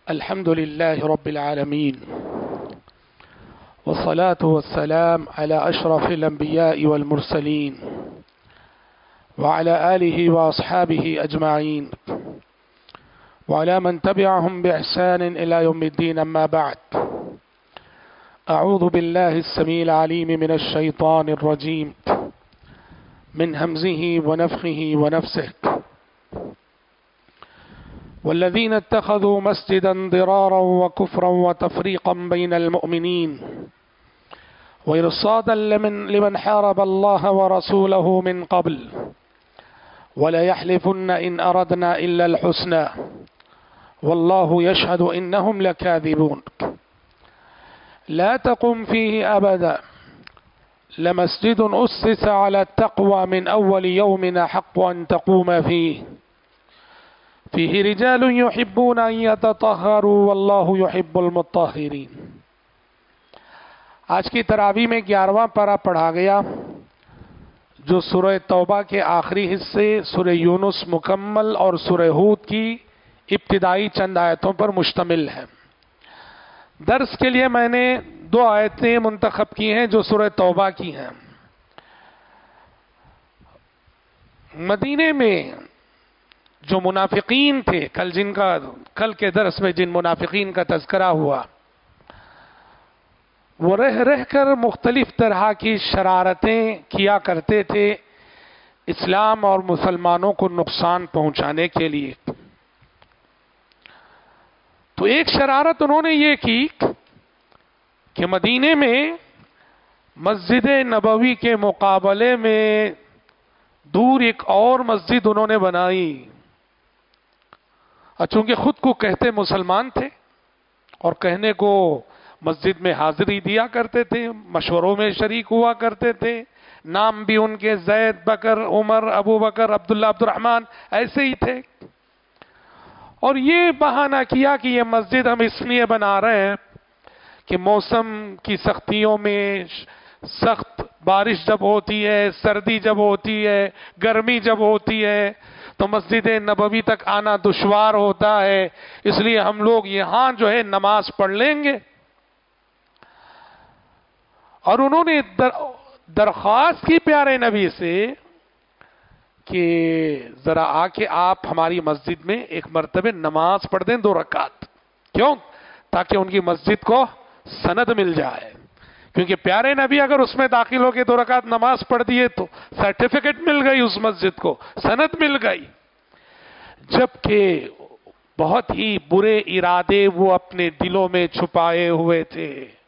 الحمد لله رب العالمين، والصلاة والسلام على أشرف الأنبياء والمرسلين وعلى آله وأصحابه أجمعين وعلى من تبعهم بإحسان إلى يوم الدين. أما بعد، أعوذ بالله السميع العليم من الشيطان الرجيم من همزه ونفخه ونفسه. والذين اتخذوا مسجدا ضرارا وكفرا وتفريقا بين المؤمنين وإرصادا لمن حارب الله ورسوله من قبل وليحلفن إن أردنا إلا الحسنى والله يشهد إنهم لكاذبون. لا تقم فيه أبدا لمسجد أسس على التقوى من أول يوم أحق أن تقوم فيه رجال يحبون أن يتطهروا والله يحب المطهرين. آج کی تراویح میں 11واں پارہ پڑھا گیا جو سورہ توبہ کے آخری حصے سورہ یونس مکمل اور سورہ ہود کی ابتدائی چند آیتوں پر مشتمل ہے. درس کے لیے میں نے 2 آیتیں منتخب کی ہیں جو سورہ توبہ کی ہیں. مدینے میں جو منافقین تھے، کل کے درس میں جن منافقین کا تذکرہ ہوا، وہ رہ کر مختلف طرح کی شرارتیں کیا کرتے تھے اسلام اور مسلمانوں کو نقصان پہنچانے کے لیے. تو ایک شرارت انہوں نے یہ کی کہ مدینے میں مسجد نبوی کے مقابلے میں دور ایک اور مسجد انہوں نے بنائی. چونکہ خود کو کہتے مسلمان تھے اور کہنے کو مسجد میں حاضری دیا کرتے تھے، مشوروں میں شریک ہوا کرتے تھے، نام بھی ان کے زید، بکر، عمر، ابو بکر، عبداللہ، عبد الرحمن ایسے ہی تھے. اور یہ بہانہ کیا کہ یہ مسجد ہم اس لیے بنا رہے ہیں کہ موسم کی سختیوں میں، سخت بارش جب ہوتی ہے، سردی جب ہوتی ہے، گرمی جب ہوتی ہے تو مسجد نبوی تک آنا دشوار ہوتا ہے، اس لیے ہم لوگ یہاں جو ہے نماز پڑھ لیں گے. اور انہوں نے درخواست کی پیارے نبی سے کہ ذرا آ کے آپ ہماری مسجد میں ایک مرتبہ نماز پڑھ دیں 2 رکعت. کیوں؟ تاکہ ان کی مسجد کو سند مل جائے. کیونکہ پیارے نبی اگر اس میں داخل ہو کے 2 رکعت نماز پڑھ دیے تو سرٹیفکیٹ مل گئی، اس مسجد کو سند مل گئی. جبکہ بہت ہی برے ارادے وہ اپنے دلوں میں چھپائے ہوئے تھے،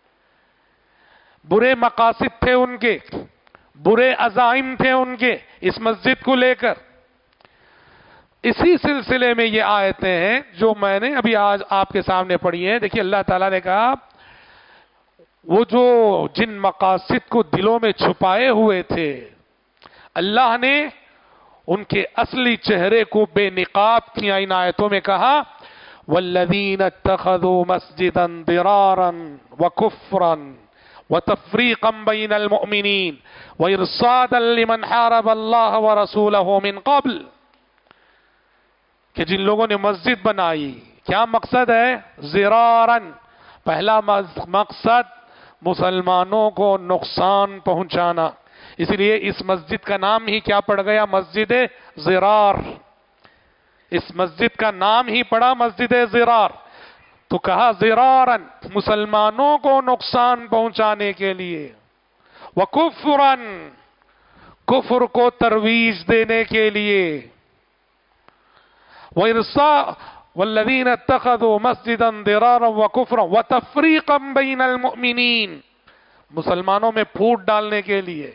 برے مقاصد تھے ان کے، برے عزائم تھے ان کے اس مسجد کو لے کر. اسی سلسلے میں یہ آیتیں ہیں جو میں نے ابھی آج آپ کے سامنے پڑھی ہیں. دیکھیے اللہ تعالیٰ نے کہا وہ جو جن مقاصد کو دلوں میں چھپائے ہوئے تھے اللہ نے ان کے اصلی چہرے کو بے نقاب کیا. ان آیتوں میں کہا والذین اتخذوا مسجدا ضرارا وکفرا وتفریقا بین المؤمنین وارصادا لمن حارب اللہ ورسولہ من قبل. کہ جن لوگوں نے مسجد بنائی، کیا مقصد ہے؟ ضرارا، پہلا مقصد مسلمانوں کو نقصان پہنچانا. اس لیے اس مسجد کا نام ہی کیا پڑ گیا؟ مسجد ضرار. اس مسجد کا نام ہی پڑا مسجد ضرار. تو کہا ضرارا، مسلمانوں کو نقصان پہنچانے کے لیے، وکفرا، کفر کو ترویج دینے کے لیے، والذین اتخذوا مسجدا ضرارا وکفرا وتفریقا بین المؤمنین، مسلمانوں میں پھوٹ ڈالنے کے لیے،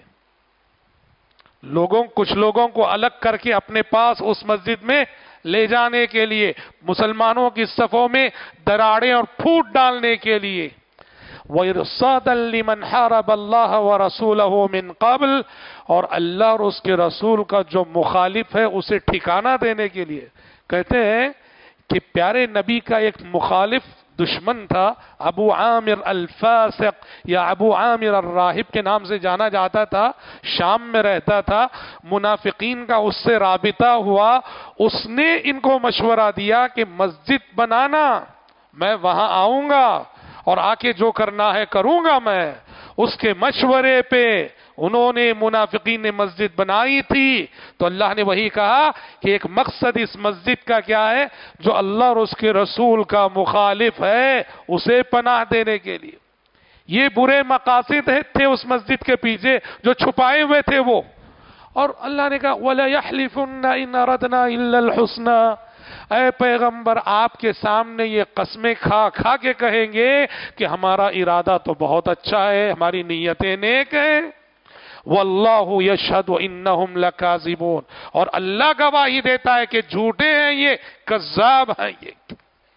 کچھ لوگوں کو الگ کر کے اپنے پاس اس مسجد میں لے جانے کے لیے، مسلمانوں کی صفوں میں دراڑیں اور پھوٹ ڈالنے کے لیے. وَإِرْصَادًا لِمَنْ حَارَبَ اللَّهَ وَرَسُولَهُ مِنْ قَبْلِ، اور اللہ اور اس کے رسول کا جو مخالف ہے اسے ٹھکانہ دینے کے لیے. کہتے ہیں کہ پیارے نبی کا ایک مخالف دشمن تھا، ابو عامر الفاسق یا ابو عامر الراہب کے نام سے جانا جاتا تھا، شام میں رہتا تھا، منافقین کا اس سے رابطہ ہوا، اس نے ان کو مشورہ دیا کہ مسجد بنانا میں وہاں آؤں گا اور آ کے جو کرنا ہے کروں گا میں. اس کے مشورے پہ انہوں نے منافقین نے مسجد بنائی تھی. تو اللہ نے وہی کہا کہ ایک مقصد اس مسجد کا کیا ہے؟ جو اللہ اور اس کے رسول کا مخالف ہے اسے پناہ دینے کے لیے. یہ برے مقاصد تھے اس مسجد کے پیچھے جو چھپائے ہوئے تھے وہ. اور اللہ نے کہا وَلَا يَحْلِفُنَّ إِنْ أَرَدْنَا إِلَّا الْحُسْنَى. اے پیغمبر آپ کے سامنے یہ قسمیں کھا کھا کے کہیں گے کہ ہمارا ارادہ تو بہت اچھا ہے، ہماری نیتیں نیک ہیں. وَاللَّهُ يَشْهَدُ إِنَّهُمْ لَكَاذِبُونَ. اور اللہ گواہی دیتا ہے کہ جھوٹے ہیں یہ، کذاب ہیں یہ.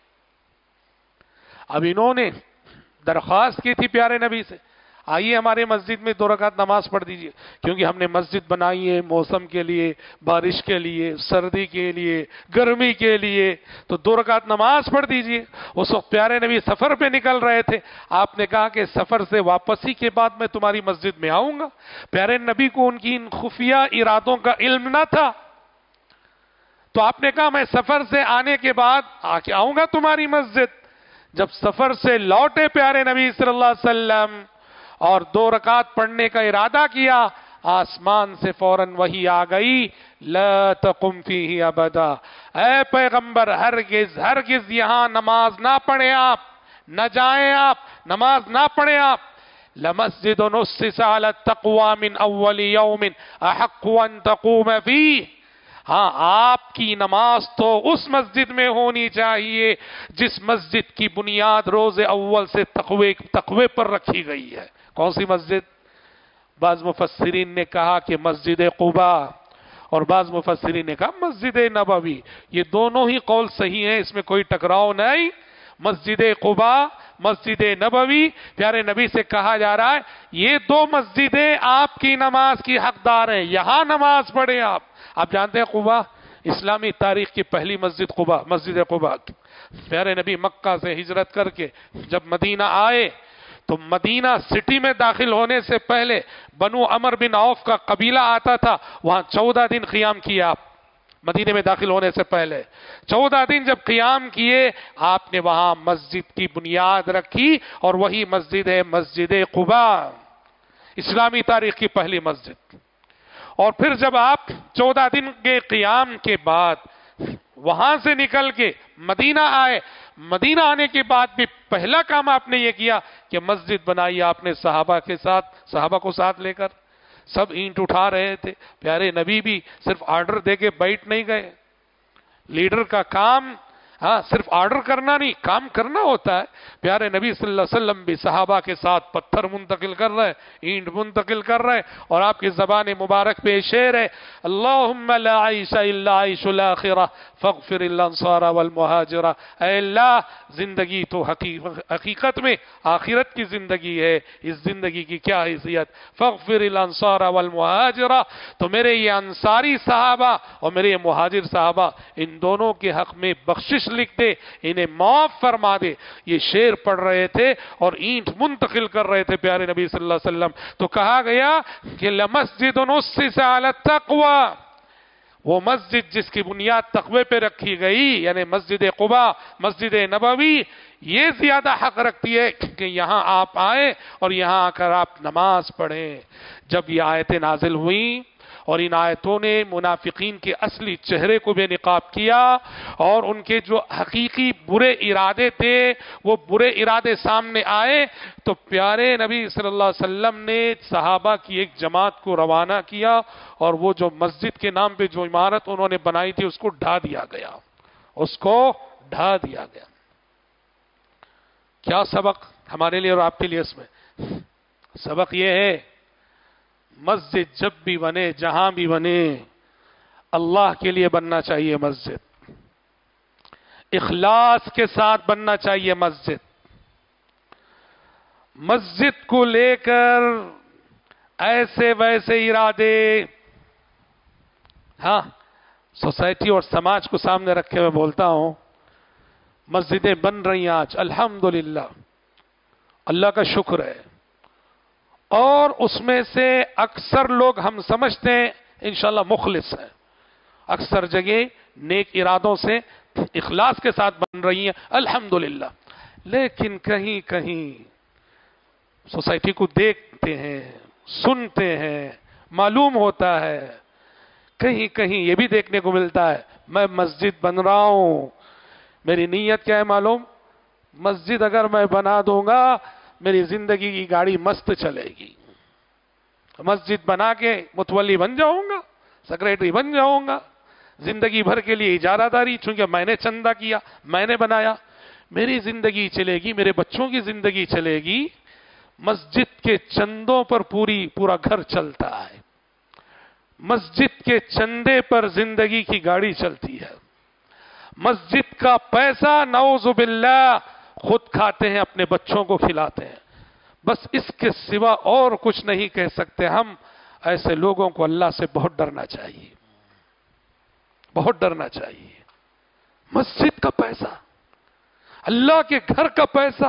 اب انہوں نے درخواست کی تھی پیارے نبی سے، آئیے ہمارے مسجد میں 2 رکعت نماز پڑھ دیجئے، کیونکہ ہم نے مسجد بنائی ہے موسم کے لیے، بارش کے لیے، سردی کے لیے، گرمی کے لیے، تو 2 رکعت نماز پڑھ دیجئے. اس وقت پیارے نبی سفر پہ نکل رہے تھے. آپ نے کہا کہ سفر سے واپسی کے بعد میں تمہاری مسجد میں آؤں گا. پیارے نبی کو ان کی ان خفیہ ارادوں کا علم نہ تھا. تو آپ نے کہا میں سفر سے آنے کے بعد آ کے آؤں گا تمہاری مسجد. جب سفر سے لوٹے پیارے نبی صلی اللہ علیہ وسلم اور 2 رکعت پڑھنے کا ارادہ کیا، آسمان سے فوراً وحی آ گئی لا تقم فیہ ابدا. اے پیغمبر ہرگز ہرگز یہاں نماز نہ پڑھیں، آپ نہ جائیں، آپ نماز نہ پڑھیں. آپ لمسجد اسس علی التقوی من اول یوم احق ان تقوم فیہ. ہاں آپ کی نماز تو اس مسجد میں ہونی چاہیے جس مسجد کی بنیاد روز اول سے تقوی پر رکھی گئی ہے. کون سی مسجد؟ بعض مفسرین نے کہا کہ مسجد قباء، اور بعض مفسرین نے کہا مسجد نبوی. یہ دونوں ہی قول صحیح ہیں، اس میں کوئی ٹکراؤ نہیں. مسجد قباء، مسجد نبوی، پیارے نبی سے کہا جا رہا ہے یہ 2 مسجدیں آپ کی نماز کی حقدار ہیں، یہاں نماز پڑھیں. آپ جانتے ہیں قباء اسلامی تاریخ کی پہلی مسجد قباء، مسجد قباء. پیارے نبی مکہ سے ہجرت کر کے جب مدینہ آئے تو مدینہ سٹی میں داخل ہونے سے پہلے بنو عمر بن عوف کا قبیلہ آتا تھا، وہاں 14 دن قیام کیا. آپ مدینے میں داخل ہونے سے پہلے 14 دن جب قیام کیے، آپ نے وہاں مسجد کی بنیاد رکھی، اور وہی مسجد ہے مسجد قباء، اسلامی تاریخ کی پہلی مسجد. اور پھر جب آپ 14 دن کے قیام کے بعد وہاں سے نکل کے مدینہ آئے، مدینہ آنے کے بعد بھی پہلا کام آپ نے یہ کیا کہ مسجد بنائی آپ نے صحابہ کے ساتھ، صحابہ کو ساتھ لے کر. سب اینٹ اٹھا رہے تھے. پیارے نبی بھی صرف آرڈر دے کے بیٹھ نہیں گئے. لیڈر کا کام صرف آرڈر کرنا نہیں، کام کرنا ہوتا ہے. پیارے نبی صلی اللہ علیہ وسلم بھی صحابہ کے ساتھ پتھر منتقل کر رہے، اینٹ منتقل کر رہے، اور آپ کی زبان مبارک پہ شعر ہے اللہم لا عیش الا عیش الاخرہ فاغفر الانصار والمہاجرہ. اے اللہ زندگی تو حقیقت میں آخرت کی زندگی ہے، اس زندگی کی کیا حیثیت. فاغفر الانصار والمہاجرہ، تو میرے یہ انصاری صحابہ اور میرے یہ مہاجر صحابہ ان دونوں کے حق میں بخشش لکھ دے، انہیں معاف فرما دے. یہ شعر پڑھ رہے تھے اور اینٹ منتقل کر رہے تھے پیارے نبی صلی اللہ علیہ وسلم. تو کہا گیا کہ لمسجد اسس علی التقوی، وہ مسجد جس کی بنیاد تقوی پہ رکھی گئی، یعنی مسجد قباء، مسجد نبوی، یہ زیادہ حق رکھتی ہے کہ یہاں آپ آئیں اور یہاں آ کر آپ نماز پڑھیں. جب یہ آیتیں نازل ہوئیں اور ان آیتوں نے منافقین کے اصلی چہرے کو بے نقاب کیا اور ان کے جو حقیقی برے ارادے تھے وہ برے ارادے سامنے آئے، تو پیارے نبی صلی اللہ علیہ وسلم نے صحابہ کی ایک جماعت کو روانہ کیا، اور وہ جو مسجد کے نام پہ جو عمارت انہوں نے بنائی تھی اس کو ڈھا دیا گیا، اس کو ڈھا دیا گیا. کیا سبق ہمارے لیے اور آپ کے لیے اس میں؟ سبق یہ ہے مسجد جب بھی بنے، جہاں بھی بنے، اللہ کے لیے بننا چاہیے مسجد، اخلاص کے ساتھ بننا چاہیے مسجد. مسجد کو لے کر ایسے ویسے ارادے، سوسائٹی اور سماج کو سامنے رکھے میں بولتا ہوں، مسجدیں بن رہی ہیں آج الحمدللہ، اللہ کا شکر ہے. اور اس میں سے اکثر لوگ ہم سمجھتے ہیں انشاءاللہ مخلص ہیں، اکثر جگہ نیک ارادوں سے اخلاص کے ساتھ بن رہی ہیں الحمدللہ. لیکن کہیں کہیں سوسائٹی کو دیکھتے ہیں، سنتے ہیں، معلوم ہوتا ہے، کہیں کہیں یہ بھی دیکھنے کو ملتا ہے میں مسجد بن رہا ہوں، میری نیت کیا ہے معلوم؟ مسجد اگر میں بنا دوں گا میری زندگی کی گاڑی مست چلے گی، مسجد بنا کے متولی بن جاؤں گا، سیکریٹری بن جاؤں گا، زندگی بھر کے لیے اجارہ داری، چونکہ میں نے چندہ کیا، میں نے بنایا، میری زندگی چلے گی، میرے بچوں کی زندگی چلے گی، مسجد کے چندوں پر پورا گھر چلتا ہے، مسجد کے چندے پر زندگی کی گاڑی چلتی ہے، مسجد کا پیسہ نعوذ باللہ خود کھاتے ہیں، اپنے بچوں کو کھلاتے ہیں، بس اس کے سوا اور کچھ نہیں کہہ سکتے ہم۔ ایسے لوگوں کو اللہ سے بہت ڈرنا چاہیے، بہت ڈرنا چاہیے۔ مسجد کا پیسہ، اللہ کے گھر کا پیسہ،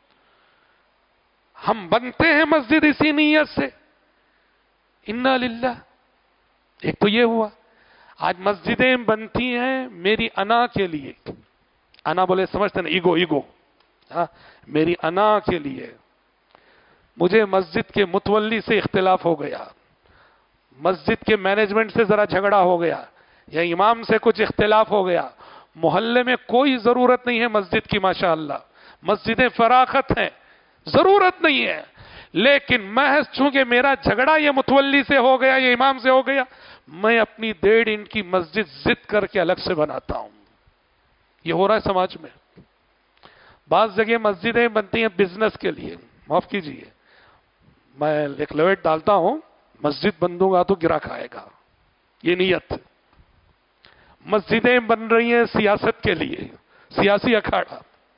ہم بنتے ہیں مسجد اسی نیت سے، انا للہ۔ ایک تو یہ ہوا، آج مسجدیں بنتی ہیں میری انا کے لیے، انا بولے سمجھتے ہیں، ایگو، میری انا کے لیے۔ مجھے مسجد کے متولی سے اختلاف ہو گیا، مسجد کے مینجمنٹ سے ذرا جھگڑا ہو گیا، یا امام سے کچھ اختلاف ہو گیا، محلے میں کوئی ضرورت نہیں ہے مسجد کی، ماشاءاللہ مسجدیں فراخت ہیں، ضرورت نہیں ہے، لیکن محض چونکہ میرا جھگڑا یہ متولی سے ہو گیا، یہ امام سے ہو گیا، میں اپنی 1.5 انچ کی مسجد ضد کر کے الگ سے بناتا ہوں۔ یہ ہو رہا ہے سماج میں۔ بعض جگہ مسجدیں بنتی ہیں بزنس کے لیے، معاف کیجیے، میں ایک لوٹ ڈالتا ہوں، مسجد بن دوں گا تو گراہک آئے گا، یہ نیت۔ مسجدیں بن رہی ہیں سیاست کے لیے، سیاسی اکھاڑا،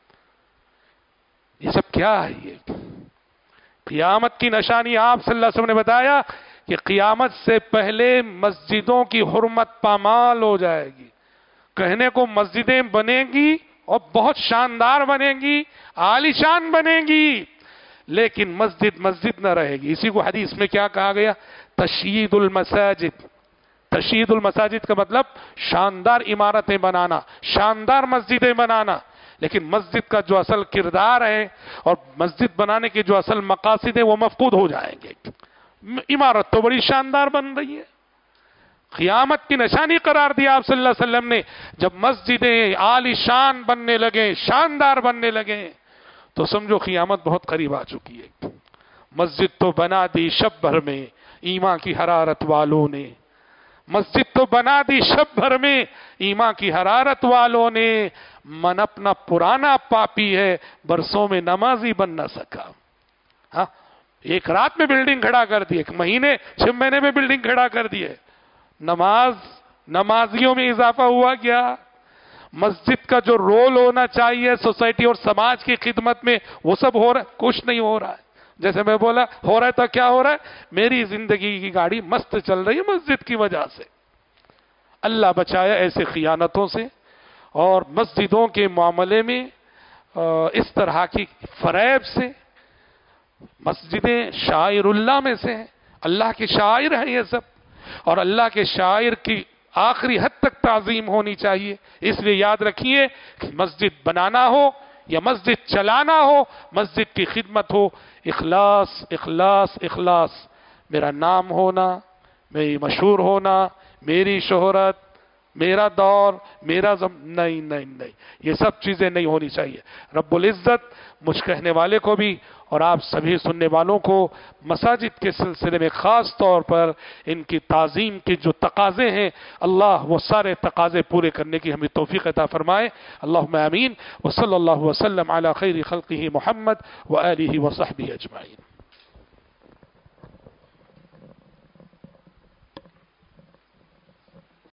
یہ سب کیا ہے؟ یہ قیامت کی نشانی آپ صلی اللہ علیہ وسلم نے بتایا کہ قیامت سے پہلے مسجدوں کی حرمت پامال ہو جائے گی۔ کہنے کو مسجدیں بنیں گی اور بہت شاندار بنیں گی، عالی شان بنیں گی، لیکن مسجد نہ رہے گی۔ اسی کو حدیث میں کیا کہا گیا؟ تشیید المساجد۔ تشیید المساجد کا مطلب شاندار عمارتیں بنانا، شاندار مسجدیں بنانا، لیکن مسجد کا جو اصل کردار ہے اور مسجد بنانے کے جو اصل مقاصد ہیں وہ مفقود ہو جائیں گے۔ عمارت تو بڑی شاندار بن رہی ہے، قیامت کی نشانی قرار دیا آپ صلی اللہ علیہ وسلم نے۔ جب مسجدیں عالی شان بننے لگیں، شاندار بننے لگیں، تو سمجھو قیامت بہت قریب آ چکی ہے۔ مسجد تو بنا دی شب بھر میں ایمان کی حرارت والوں نے، مسجد تو بنا دی شب بھر میں ایمان کی حرارت والوں نے، من اپنا پرانا پاپی ہے برسوں میں نمازی بن نہ سکا۔ ہاں، ایک رات میں بلڈنگ کھڑا کر دی، 1 مہینے 6 مہینے میں بلڈنگ کھڑا کر دی ہے۔ نمازیوں میں اضافہ ہوا کیا؟ مسجد کا جو رول ہونا چاہیے سوسائٹی اور سماج کی خدمت میں، وہ سب ہو رہا ہے؟ کچھ نہیں ہو رہا ہے۔ جیسے میں بولا ہو رہا ہے تو کیا ہو رہا ہے؟ میری زندگی کی گاڑی مست چل رہی ہے مسجد کی وجہ سے۔ اللہ بچائے ایسے خیانتوں سے، اور مسجدوں کے معاملے میں اس طرح کی فریب سے۔ مسجدیں شاعر اللہ میں سے ہیں، اللہ کے شاعر ہیں یہ سب، اور اللہ کے شاعر کی آخری حد تک تعظیم ہونی چاہیے۔ اس لیے یاد رکھیے کہ مسجد بنانا ہو یا مسجد چلانا ہو، مسجد کی خدمت ہو، اخلاص اخلاص اخلاص۔ میرا نام ہونا، میری مشہور ہونا، میری شہرت، میرا دور، میرا نہیں نہیں نہیں، یہ سب چیزیں نہیں ہونی چاہیے۔ رب العزت مجھ کہنے والے کو بھی اور آپ سبھی سننے والوں کو مساجد کے سلسلے میں خاص طور پر ان کی تعظیم کے جو تقاضے ہیں، اللہ وہ سارے تقاضے پورے کرنے کی ہمیں توفیق عطا فرمائے۔ اللہم آمین، وصلی اللہ وسلم علی خیر خلقہ محمد وآلہ وصحبہ اجمعین۔